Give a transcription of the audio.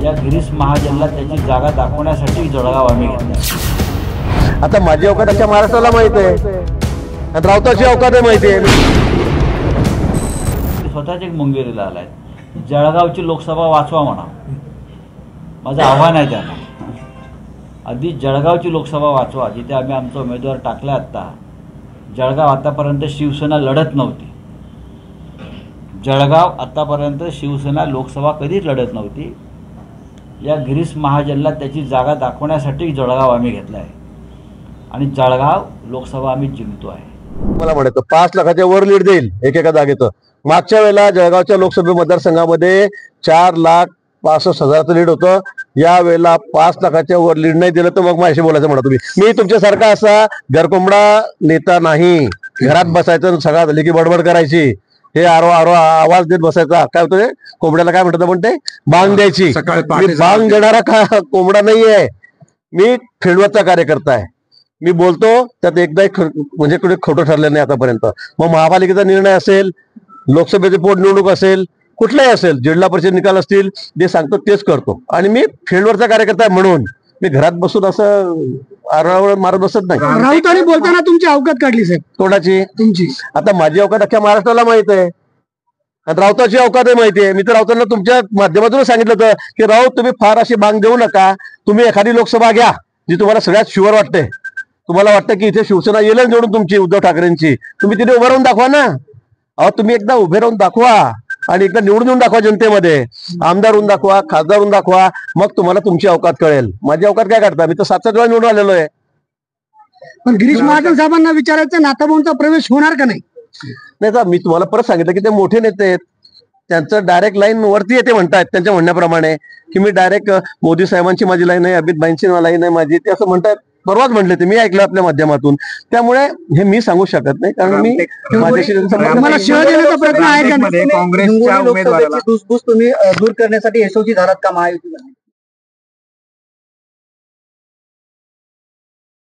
या गिरीश महाजनला त्याची जागा दाखवण्यासाठी जळगाव आम्ही घेतला। आता माझी अवकात अख्ख्या महाराष्ट्राला माहित आहे, राऊताची अवकात आहे माहिती आहे। स्वतःच एक मुंगेरीला आलाय, जळगावची लोकसभा वाचवा म्हणा, माझं आव्हान आहे त्यांना। आधी जळगावची लोकसभा वाचवा, जिथे आम्ही आमचा उमेदवार टाकला। आता जळगाव आतापर्यंत शिवसेना लढत नव्हती, जळगाव आतापर्यंत शिवसेना लोकसभा कधीच लढत नव्हती। या गिरीश महाजनला त्याची जागा दाखवण्यासाठी जळगाव आम्ही घेतला आहे आणि जळगाव लोकसभा आम्ही जिंकतो आहे। मला म्हणायचं 5 लाखाच्या वर लीड देईल एकेका जागेचं। मागच्या वेळेला जळगावच्या लोकसभा मतदारसंघामध्ये 4,65,000चं लीड होतं। या वेळेला 5 लाखाच्या वर लीड नाही दिलं तर मग माझ्याशी बोलायचं म्हणा तुम्ही। मी तुमच्यासारखा असा घरकोंबडा नेता नाही, घरात बसायचं सगळा झाली की बडबड करायची, हे आरो आरो आवाज देत बसायचा। काय होतं कोंबड्याला काय म्हणतात म्हणते, बांग द्यायची। मी बांग देणारा कोंबडा नाहीये, मी फील्डवरचा कार्यकर्ता आहे। मी बोलतो त्यात एकदा म्हणजे कुठे खोटं ठरलं नाही आतापर्यंत। मग महापालिकेचा निर्णय असेल, लोकसभेचे पोटनिवडणूक असेल, कुठलाही असेल, जिल्हा परिषद निकाल असतील, जे सांगतो तेच करतो। आणि मी फील्डवरचा कार्यकर्ता आहे म्हणून मी घरात बसून असं आरडाओरड मारत बसत नाही। राऊतांनी बोलताना तुमची अवकात काढली साहेब। कोणाची? तुमची। आता माझी अवकात अख्ख्या महाराष्ट्राला माहित आहे, राऊताची अवकात आहे माहिती आहे। मी तर राऊतांना तुमच्या माध्यमातून सांगितलं होतं की राऊत तुम्ही फार अशी बांग देऊ नका, तुम्ही एखादी लोकसभा घ्या जी तुम्हाला सगळ्यात शुअर वाटते। तुम्हाला वाटतं की इथे शिवसेना येईल निवडून तुमची, उद्धव ठाकरेंची, तुम्ही तिथे उभं राहून दाखवा ना। अहो तुम्ही एकदा उभे राहून दाखवा आणि एकदा निवडून येऊन दाखवा जनतेमध्ये, आमदार होऊन दाखवा, खासदार होऊन दाखवा, मग तुम्हाला तुमची अवकात कळेल। माझी अवकात काय करता, मी तर 7-7 वेळा निवडून आलेलो आहे। पण गिरीश महाजन साहेबांना विचारायचं नाथाभाऊंचा प्रवेश होणार का नाही? नाही तर मी तुम्हाला परत सांगितलं की ते मोठे नेते आहेत, त्यांचं डायरेक्ट लाईन वरती येते म्हणतायत त्यांच्या म्हणण्याप्रमाणे, की मी डायरेक्ट मोदी साहेबांची माझी लाईन आहे, अमित भाईंची लाईन आहे माझी, ते असं म्हणतायत। परवाच म्हटले ते, मी ऐकलं आपल्या माध्यमातून। त्यामुळे हे मी सांगू शकत नाही, कारण मी माझ्याशी मला शह देण्याचा प्रयत्न आहे का? काँग्रेसच्या उमेदवाराला धुसफूस तुम्ही दूर करण्यासाठी यशस्वी झालात का महायुतीला?